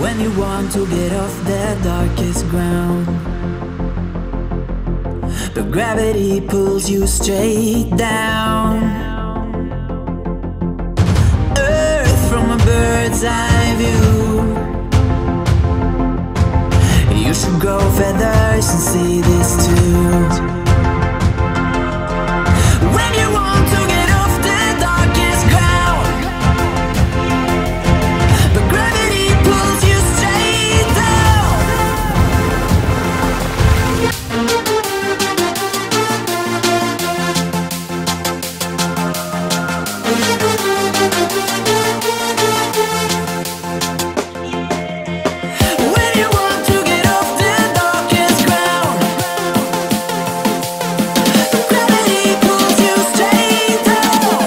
When you want to get off the darkest ground, but gravity pulls you straight down. Earth from a bird's eye view. You should grow feathers and see this too. When you want to get off the darkest ground, but gravity pulls you straight down. When you want to get off the darkest ground, but gravity pulls you straight down.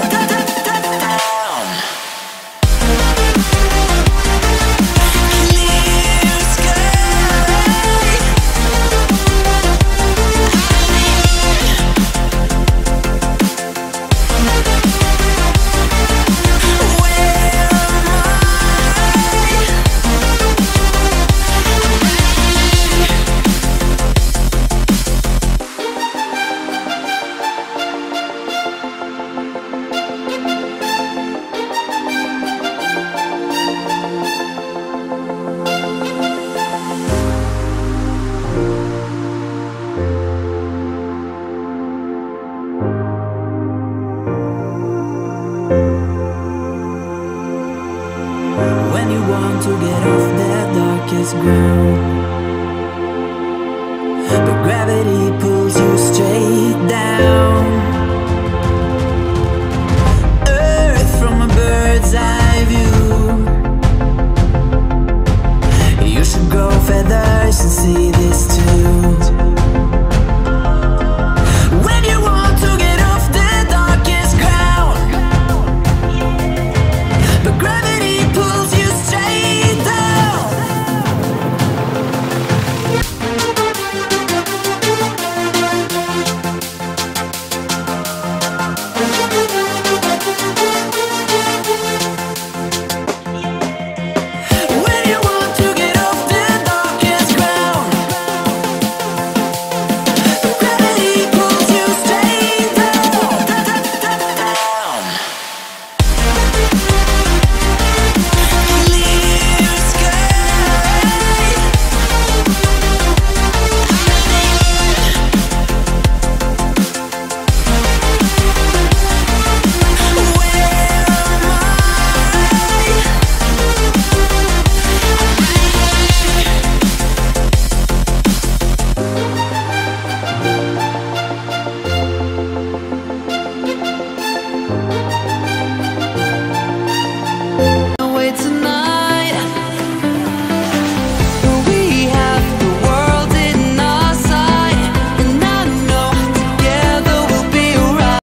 Clear sky. When you want to get off the darkest ground, but gravity pulls you straight down. Earth from a bird's eye view. You should grow feathers and see